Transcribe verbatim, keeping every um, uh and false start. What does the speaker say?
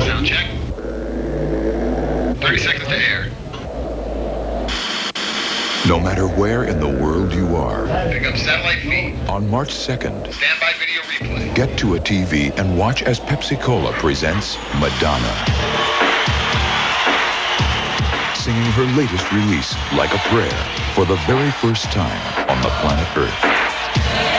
Sound check. thirty seconds to air. No matter where in the world you are, Pick up satellite feed. on March second, Standby video replay. get to a T V and watch as Pepsi Cola presents Madonna, singing her latest release, Like a Prayer, for the very first time on the planet Earth.